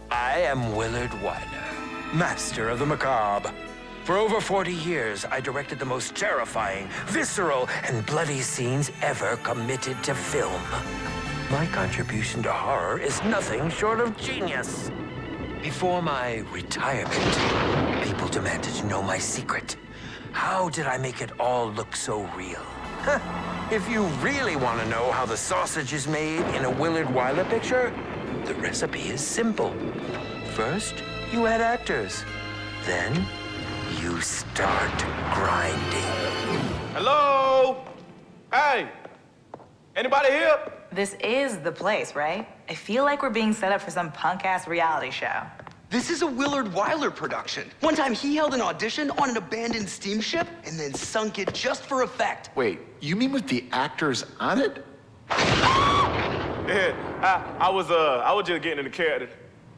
I am Willard Wyler, master of the macabre. For over 40 years, I directed the most terrifying, visceral, and bloody scenes ever committed to film. My contribution to horror is nothing short of genius. Before my retirement, people demanded to know my secret. How did I make it all look so real? If you really want to know how the sausage is made in a Willard Wyler picture, the recipe is simple. First, you add actors. Then, you start grinding. Hello? Hey, anybody here? This is the place, right? I feel like we're being set up for some punk-ass reality show. This is a Willard Wyler production. One time he held an audition on an abandoned steamship and then sunk it just for effect. Wait, you mean with the actors on it? Yeah, I was just getting in the character.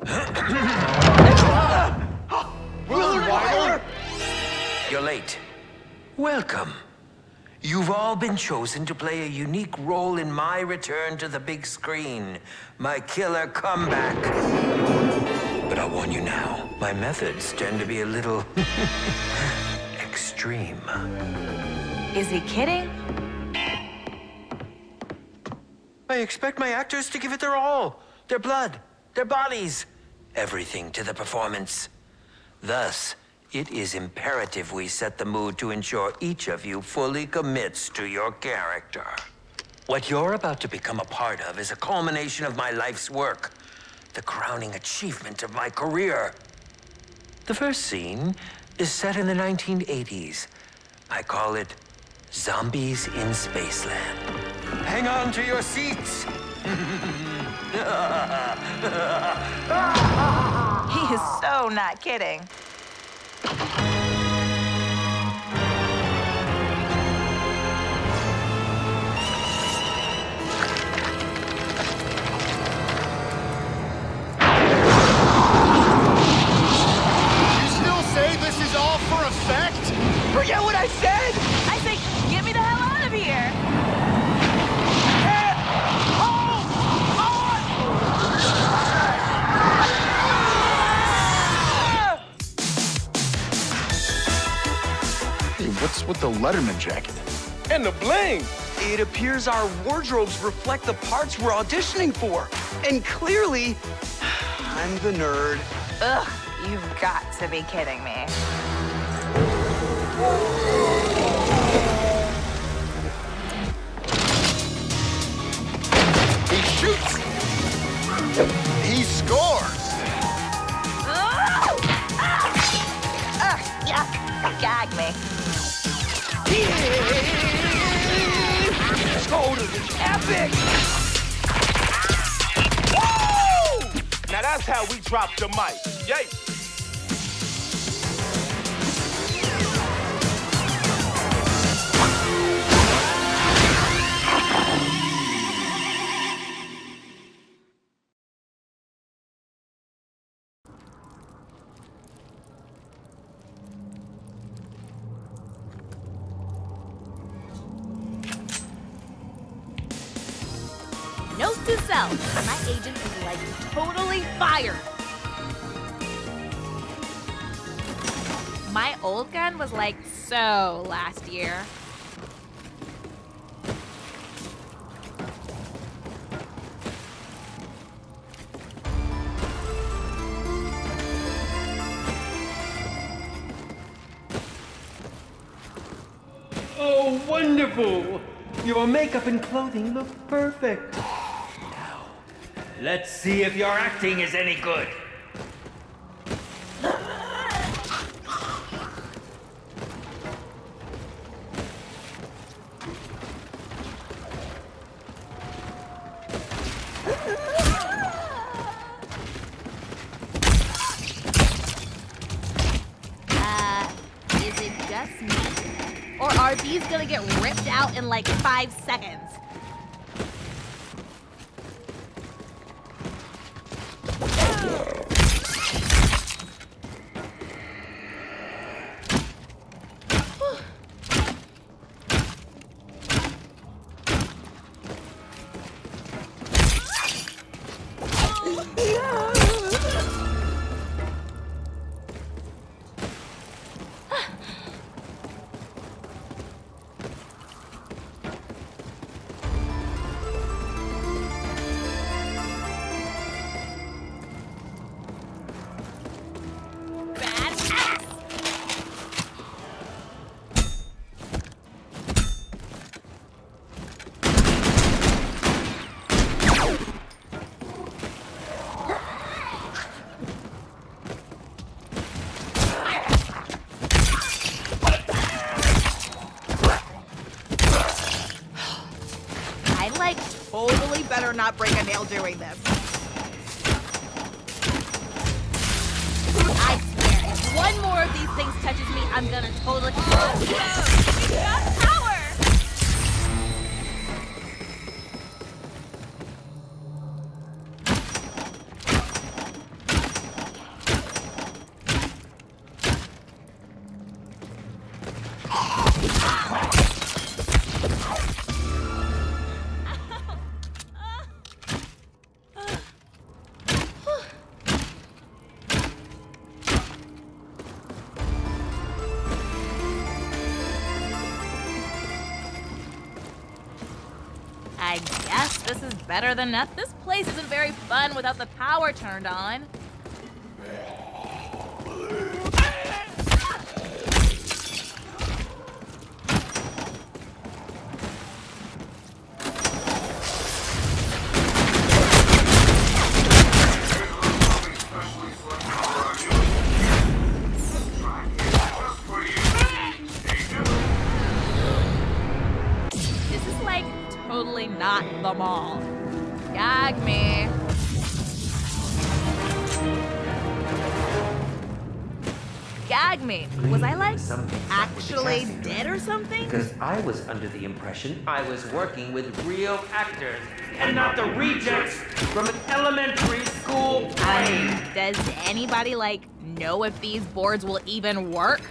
Willard Wyler? You're late. Welcome. You've all been chosen to play a unique role in my return to the big screen, my killer comeback. But I'll warn you now, my methods tend to be a little extreme. Is he kidding? I expect my actors to give it their all. Their blood, their bodies, everything to the performance. Thus, it is imperative we set the mood to ensure each of you fully commits to your character. What you're about to become a part of is a culmination of my life's work, the crowning achievement of my career. The first scene is set in the 1980s. I call it Zombies in Spaceland. Hang on to your seats. He is so not kidding. Forget what I said! I say, get me the hell out of here! Hey, what's with the Letterman jacket? And the bling! It appears our wardrobes reflect the parts we're auditioning for. And clearly, I'm the nerd. Ugh, you've got to be kidding me. He shoots! He scores! Yuck, gag me. Totally epic! Woo! Now that's how we drop the mic. Yay! Note to self, my agent is like totally fired. My old gun was like so last year. Oh, wonderful! Your makeup and clothing look perfect. Now, let's see if your acting is any good. Is it just me? Or are these gonna get ripped out in like 5 seconds? not break a nail doing this. I swear, if one more of these things touches me, I'm gonna totally... Oh, no! He's got power! I guess this is better than nothing. This place isn't very fun without the power turned on. Totally not the mall. Gag me. Gag me. Was I like actually dead or something? Because I was under the impression I was working with real actors and not the rejects from an elementary school play. Does anybody like know if these boards will even work?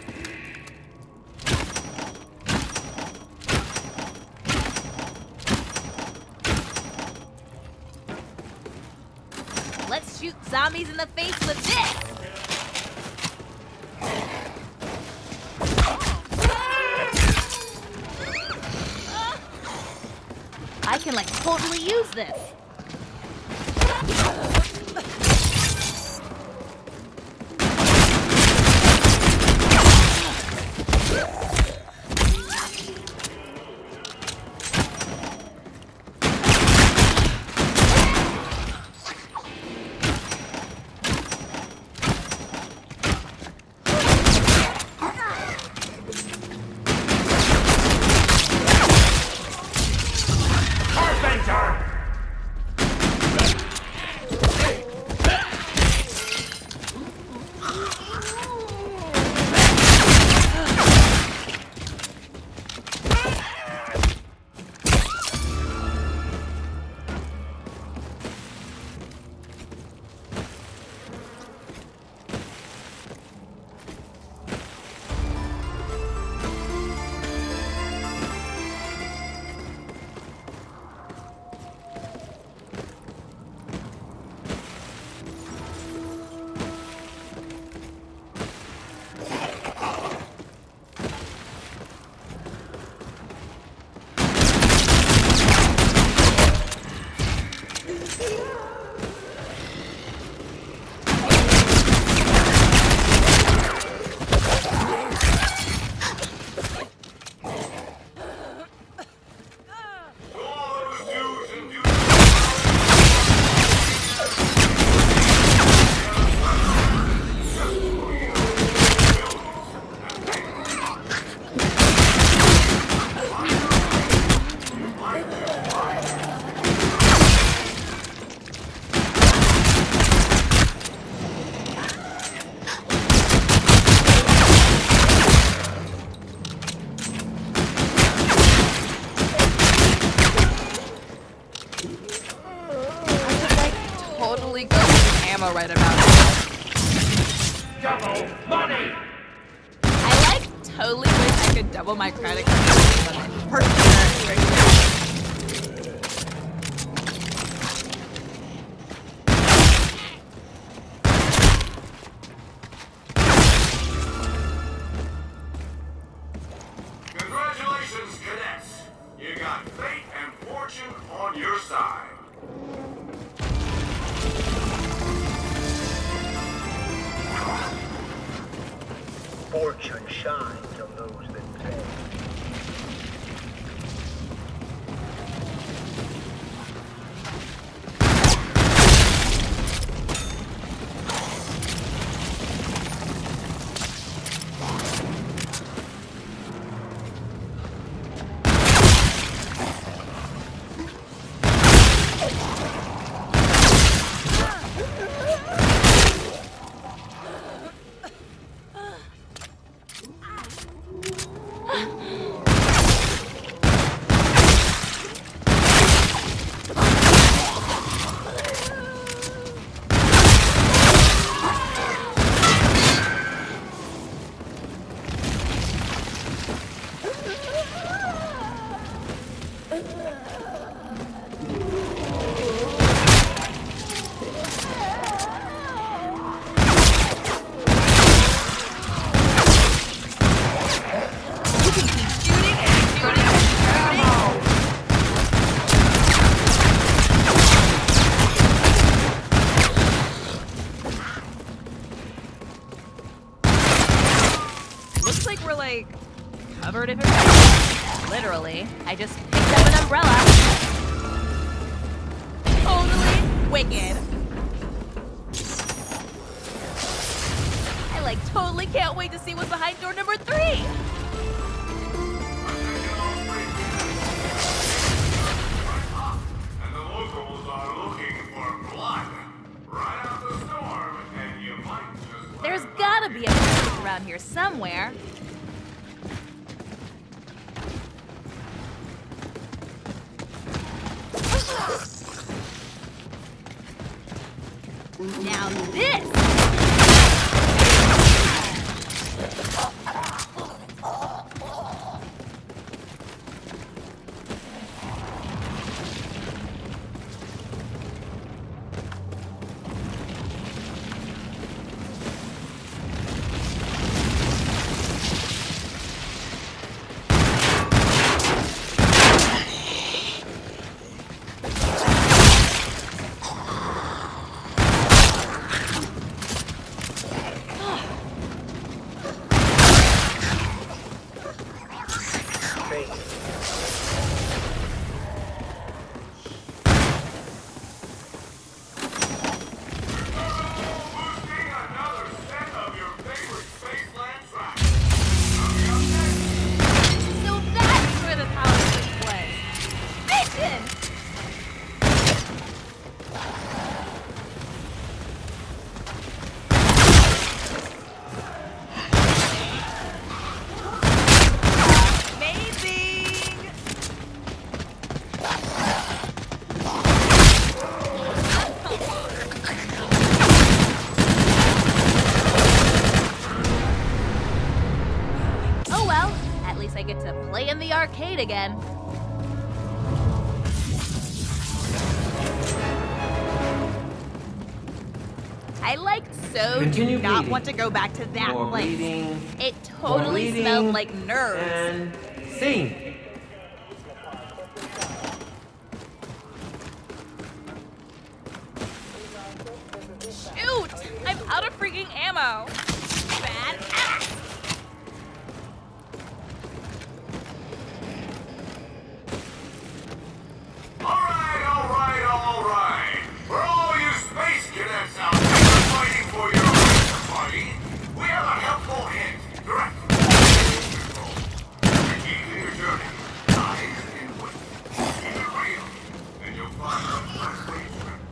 Let's shoot zombies in the face with this! I can like totally use this. Right about it. Double money! I like totally wish I could double my credit card limit. For sure. Congratulations, cadets! You got fate and fortune on your side. Fortune shines on those that pay. like covered in her. Literally, I just picked up an umbrella. Totally wicked. I like totally can't wait to see what's behind door number 3. And the locals are looking for blood. Ride out the storm, and you might just... There's gotta be a place around here somewhere. Now this! I get to play in the arcade again. I like so Continue do not bleeding. want to go back to that More place. bleeding. It More totally bleeding. smelled like nerves. And scene. Shoot! I'm out of freaking ammo. Bad ass. All right. For all you space cadets out there fighting for your party, we have a helpful hint. Direct. The key to your journey lies in wait. Keep it real, and you'll find the best way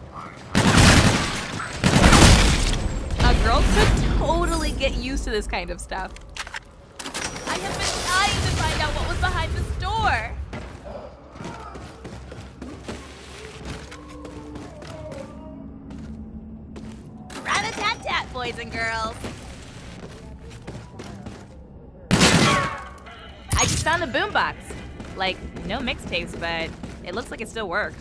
to A girl could totally get used to this kind of stuff. I have been trying to find out what was behind this door. Rat-a-tat-tat, boys and girls. I just found a boombox. Like, no mixtapes, but it looks like it still works.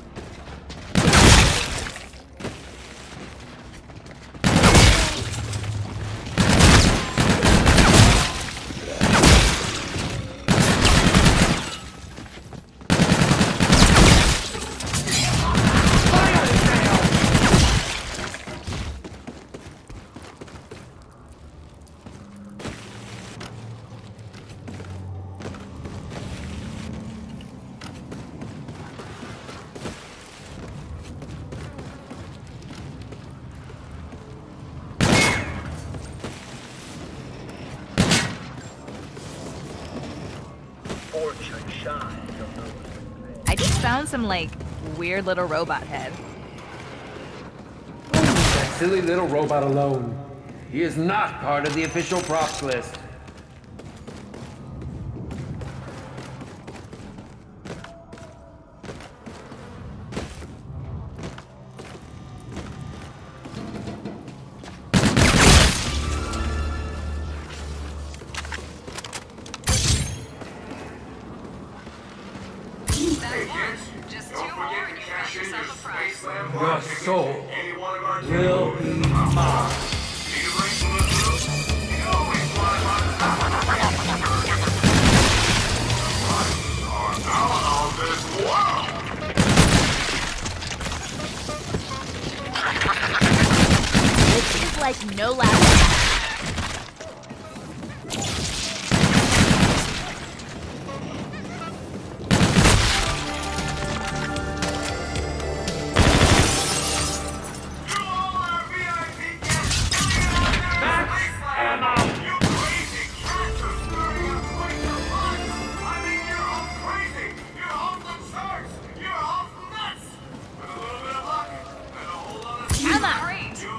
I just found some, like, weird little robot head. That silly little robot alone. He is not part of the official props list. Your soul will be mine. This is like no last.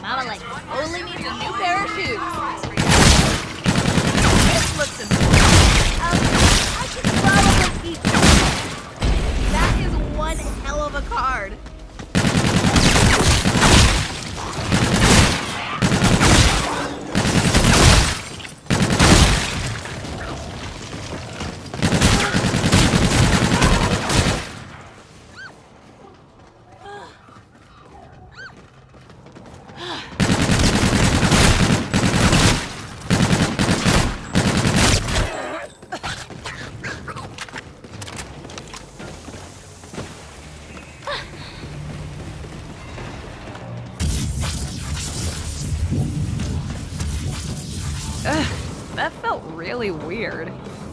Mama like totally needs a new pair of shoes. This looks important. I should probably keep this. That is one hell of a card. That felt really weird.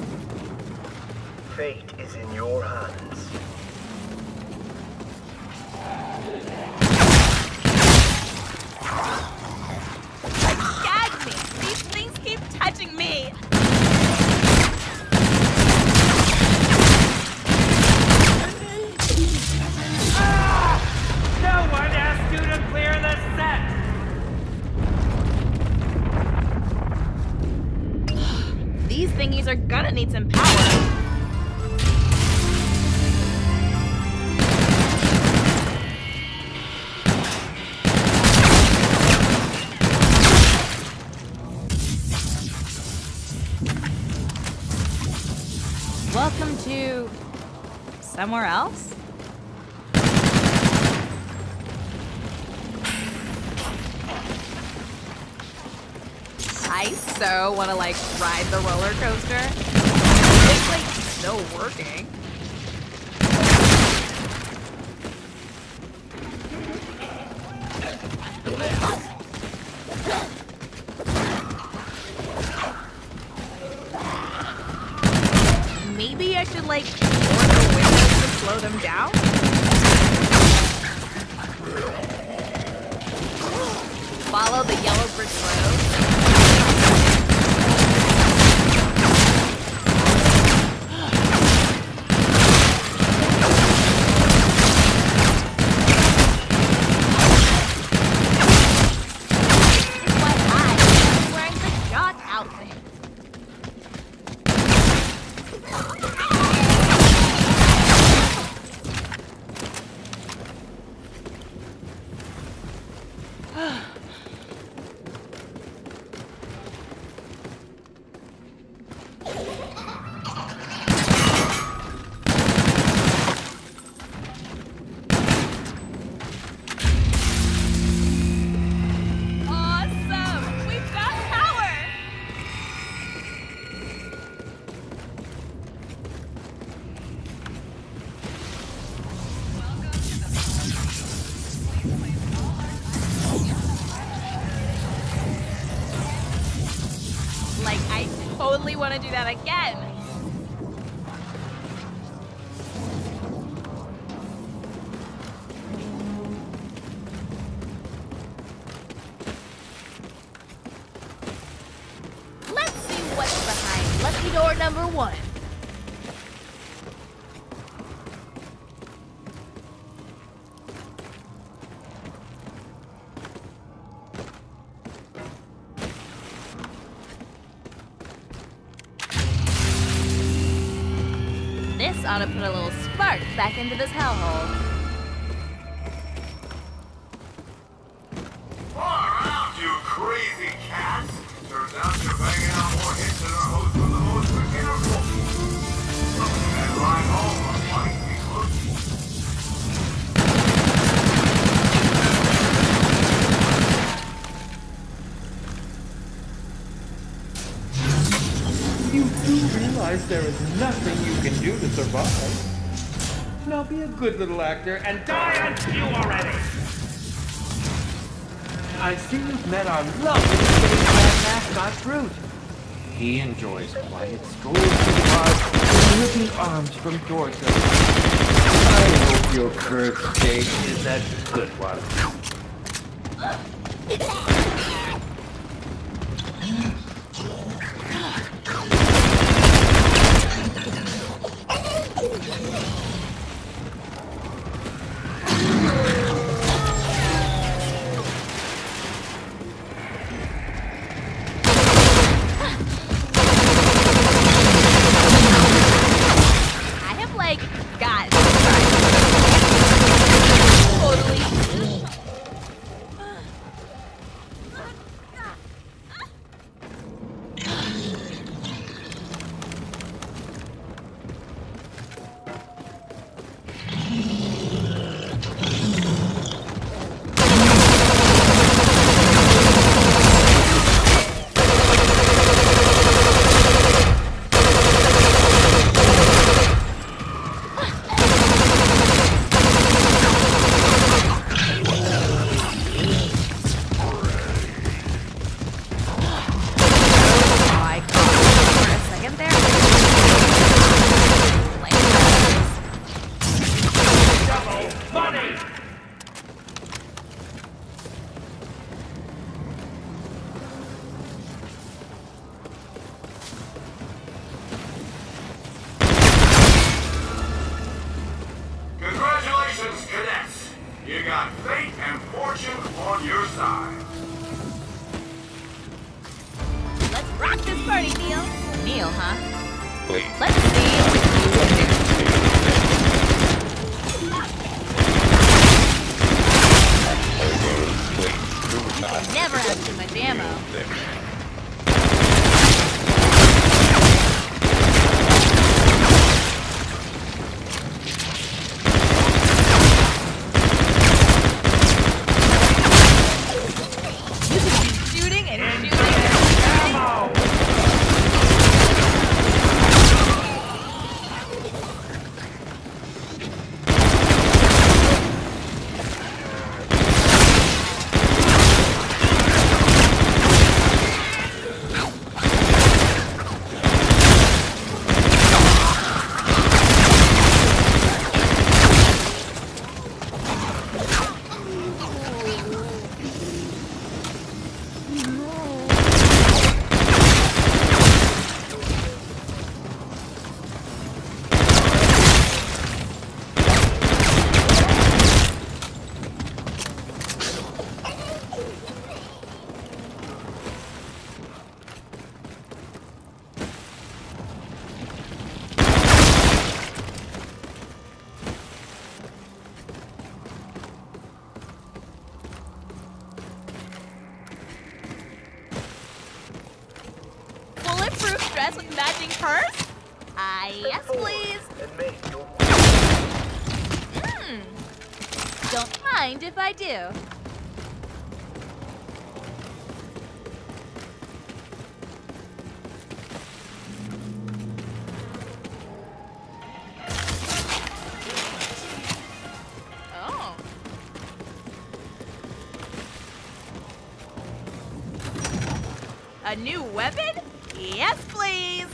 Fate is in your hands. Gag me! These things keep touching me! No one asked you to clear the set! These thingies are gonna need some power. Welcome to somewhere else? I so want to like ride the roller coaster. It's like still working. Maybe I should like order windows to slow them down? Follow the yellow brick road. Totally want to do that again. Let's see what's behind lucky door number 1. This ought to put a little spark back into this hellhole. Far out, you crazy cats! Turns out you're banging out more hits than our host from the most beginner rookie. And ride home on fighting people. You do realize there is nothing you can do to survive. Now be a good little actor and die on cue already! I see you've met our lovely mascot, Groot. He enjoys quiet strolls through the park and ripping arms from Dorothy. I hope your curved date is a good one. fortune on your side. Let's rock this party, Neil. Neil, huh? Let's see. Never ask too much ammo. You can keep shooting and shooting and shooting. Bulletproof dress with matching purse? Yes, please. And make your Don't mind if I do. Oh. A new weapon? Yes, please.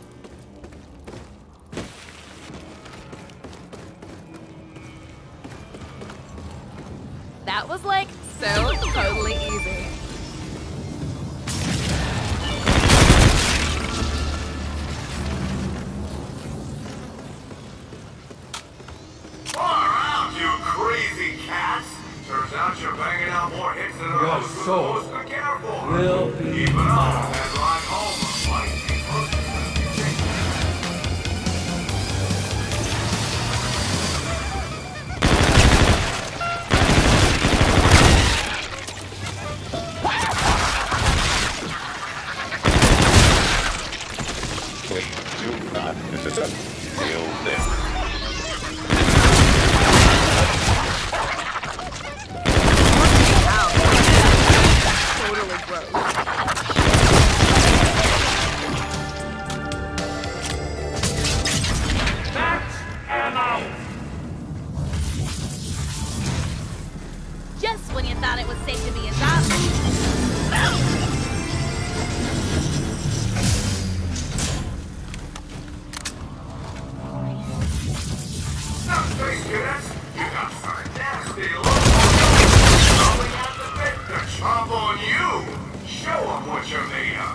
That was like so totally easy. Far out, you crazy cats! Turns out you're banging out more hits than Your those who's soul supposed to care for. will be Keep it up, mine. and ride home a mighty person. Totally gross. Just when you thought it was safe to be a zombie. Some space cadets, you got some nasty looks. Going at the bit to chomp on you. Show them what you're made of.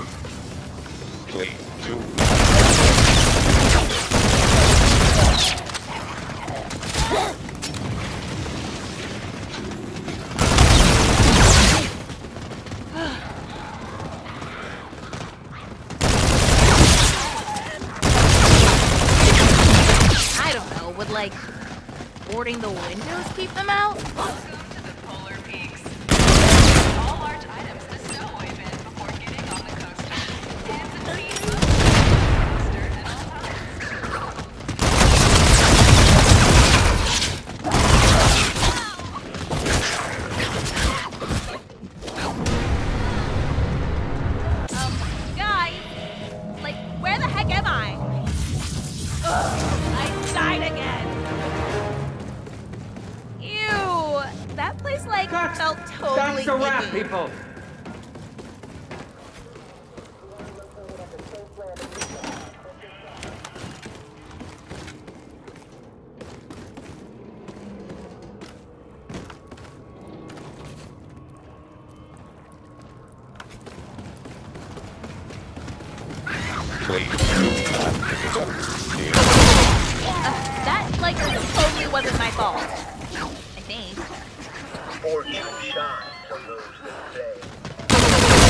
I don't know, would like boarding the windows keep them out? Welcome to the Polar Peaks. All large items to stow away bin before getting on the coaster. Hands and feet must be on the coaster at all Guys, like, where the heck am I? I died again. Ew, that place like felt totally That's a wrap, icky. people. That like totally wasn't my fault. I think. Fortune shines on those that play.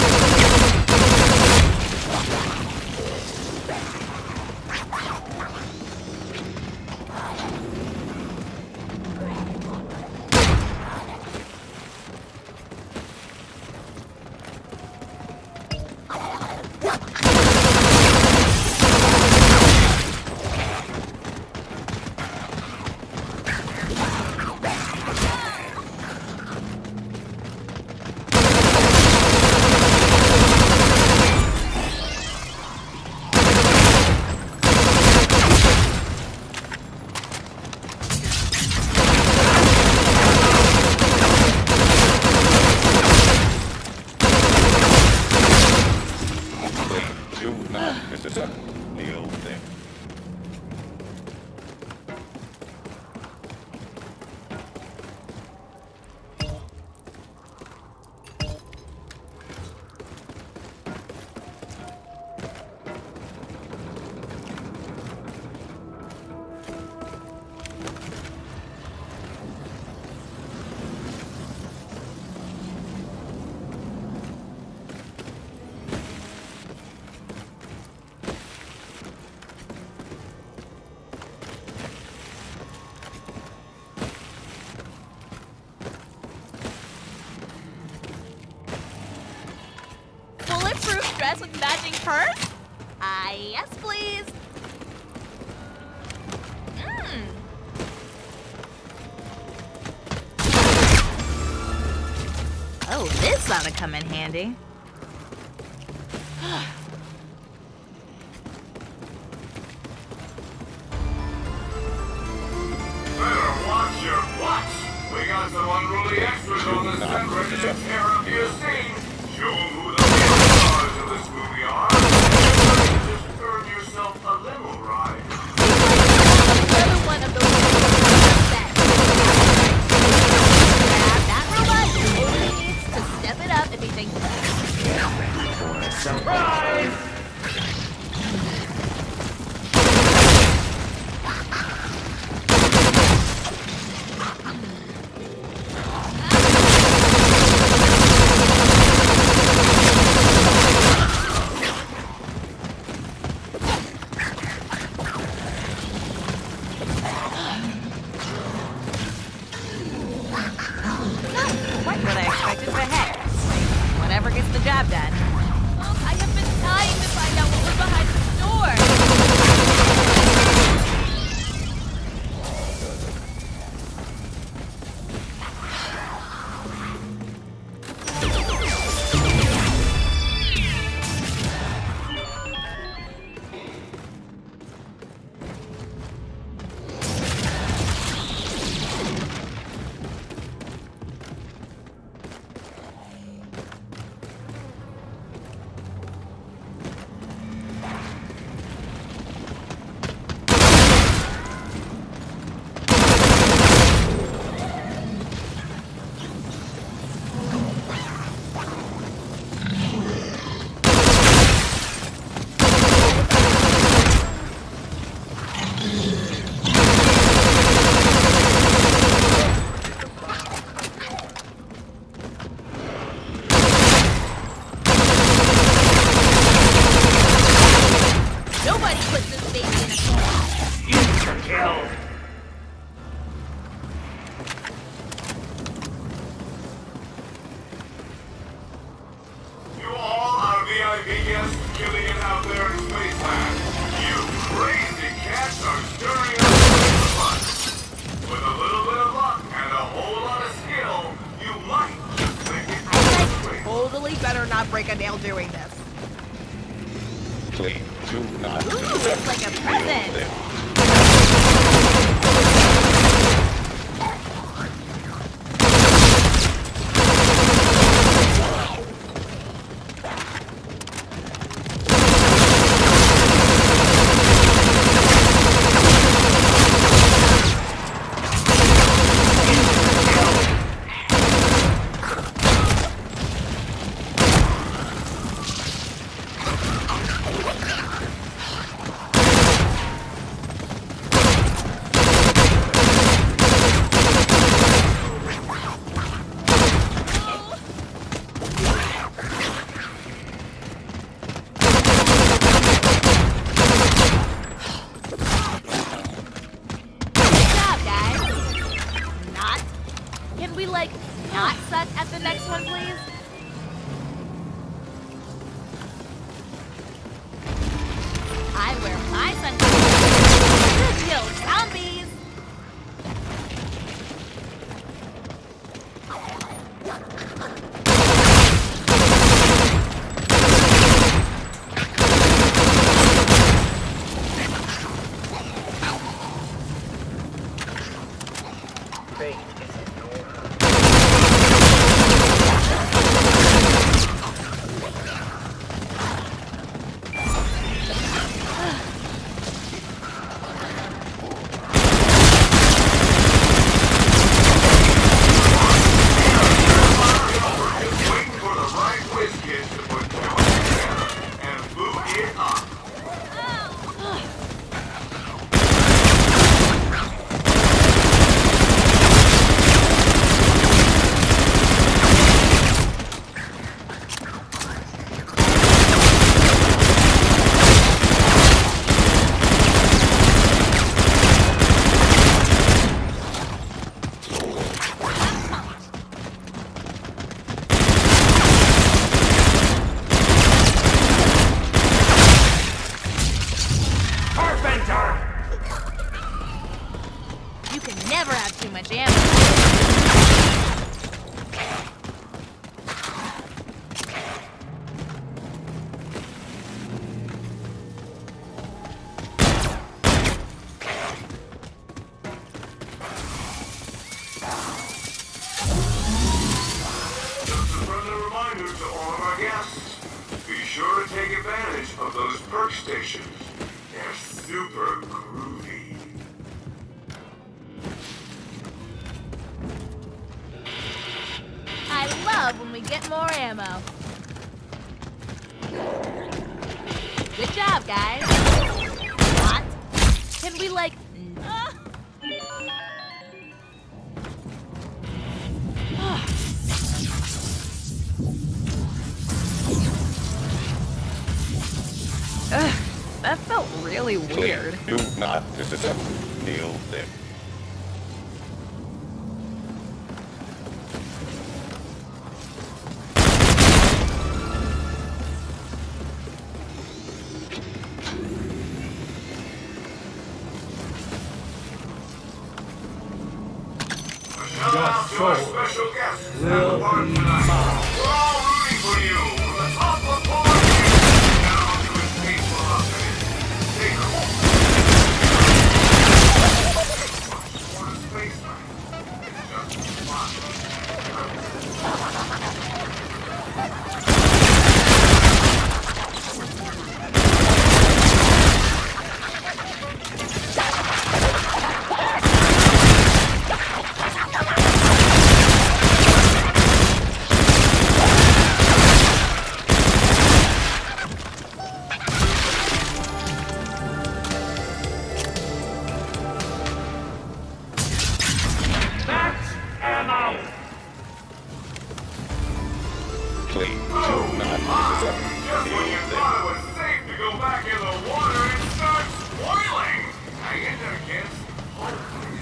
Bulletproof dress with matching purse? Yes, please. Oh, this ought to come in handy. Better watch your butts. We got some unruly extras on the set ready to tear up your scene. Show them who the real stars of this movie are. Just earn yourself a limo ride. Another one of those set. Grab that robot only needs to step it up if he thinks Surprise! Quite what I expected, but hey, whatever gets the job done. I have been dying to find out what was behind the door. Nobody puts this baby in a corner. You all are VIP guests killing it out there in Spaceland. You crazy cats are stirring up the fun. With a little bit of luck and a whole lot of skill, you might just make it out of Totally better not break a nail doing this. Please do not. Ooh, looks like a present. next one, please? I wear my sunglasses to kill zombies. Fate is in your hands. Waiting for the right whiz kids to put two together and boot it up. You can never have too much ammo. Just a friendly reminder to all of our guests. Be sure to take advantage of those perk stations. They're super groovy. I love when we get more ammo. Good job, guys. What? Can we, like... That felt really weird. Do not kneel there. Shout out to our special guests at the park tonight. We're all rooting for you from the top of Polar down to its peaceful update. Stay cool. Want a space time? It's just fun. Please do not Just when you thought it was safe to go back in the water, it starts boiling. Hang in there, kids.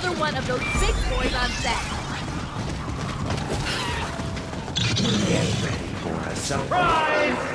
another one of those big boys on set. Get ready for a surprise!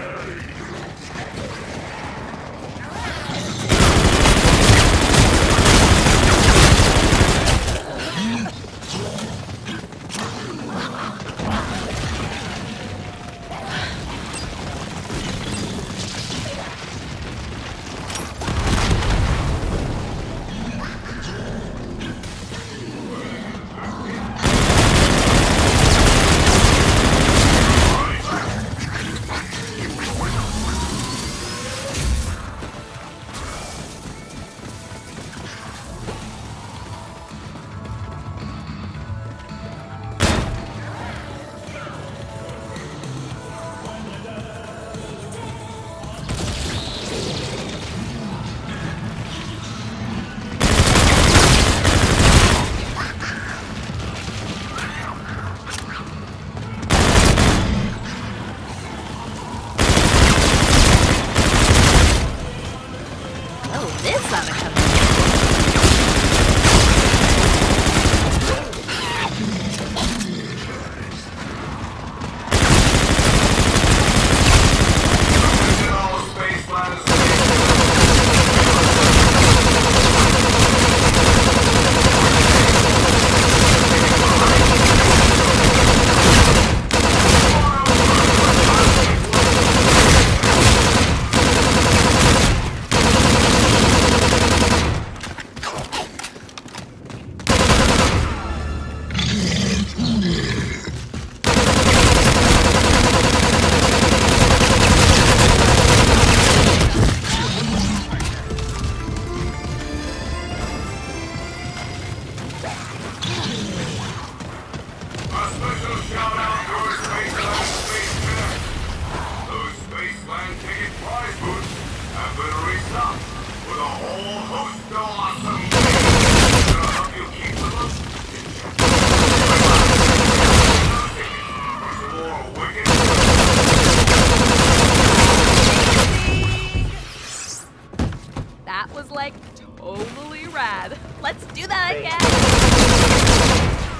That was like totally rad. Let's do that again.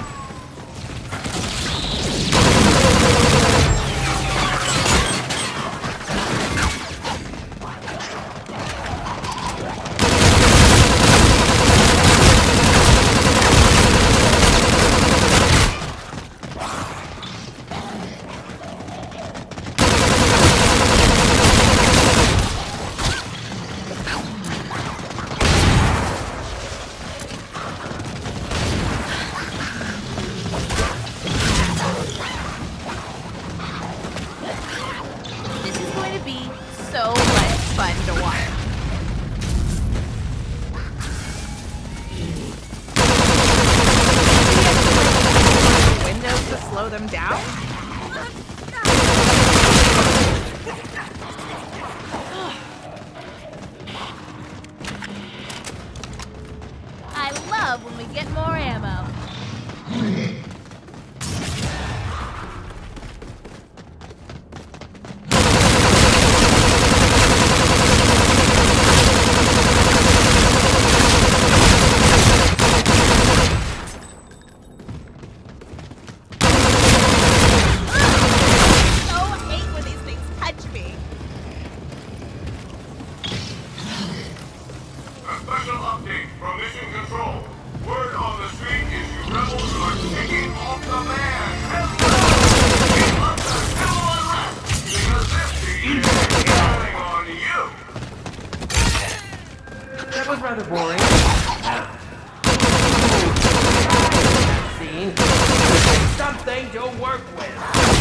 So much fun to watch. Windows to slow them down? I love when we get more ammo. Special update from Mission Control. Word on the street is you rebels are taking off the man. Keep up the civil unrest, because this team is counting on you. That was rather boring. Scene. Something to work with.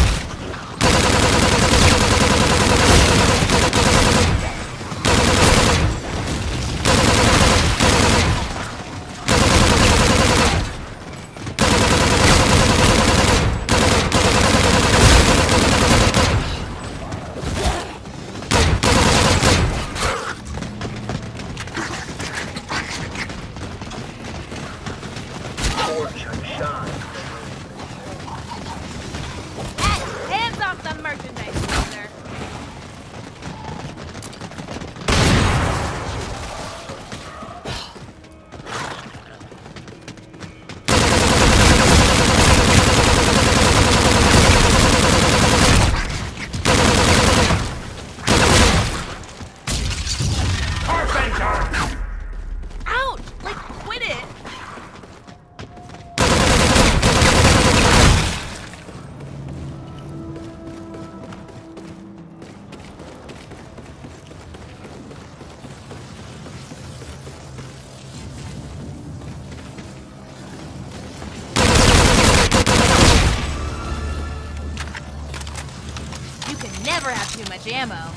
can never have too much ammo.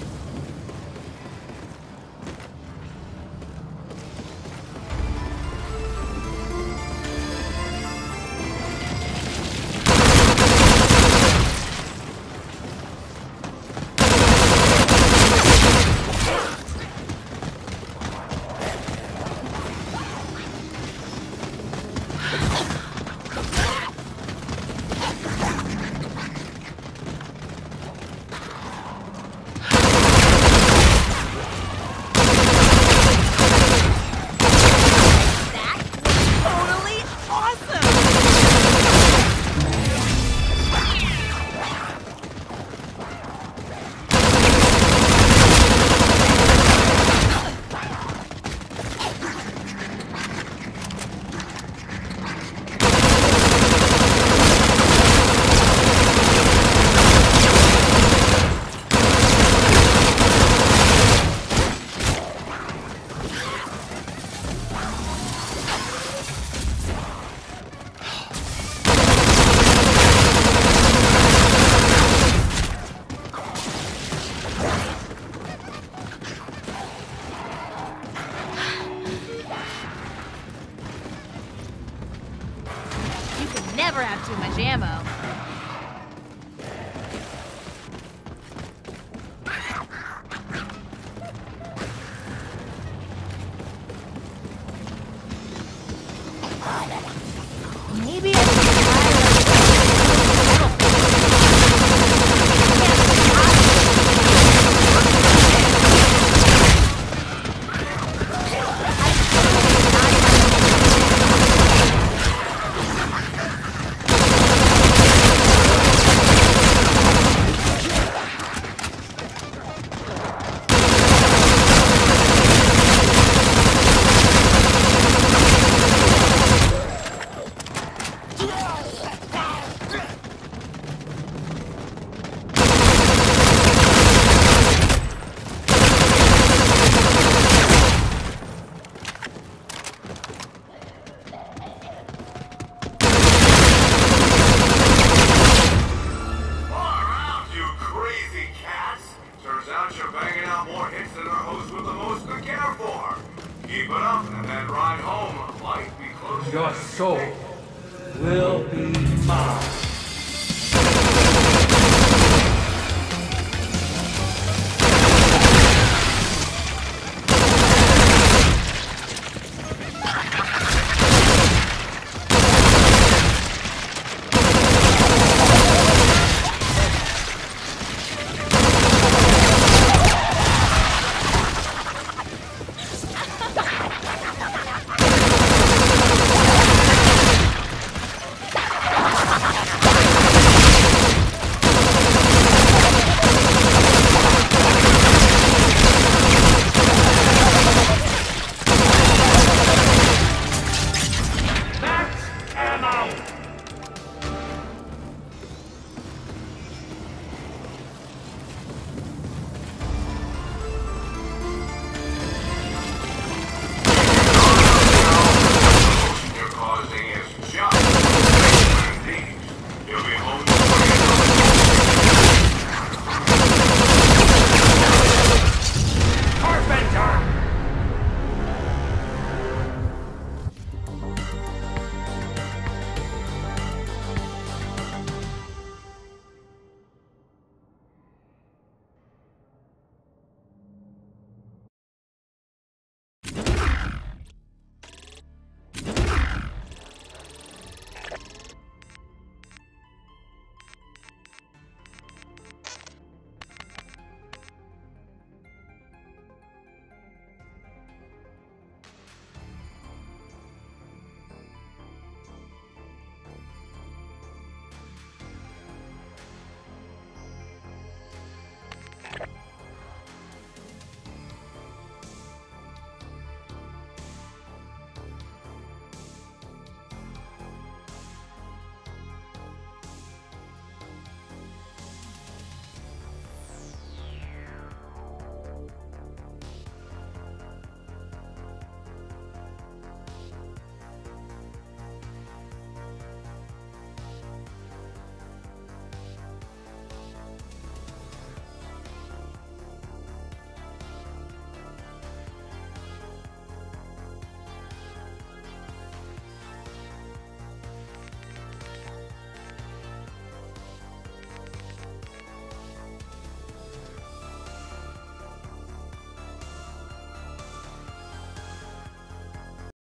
Never have too much ammo. Maybe I should Keep it up, and that ride home might be closer. Your soul will be mine.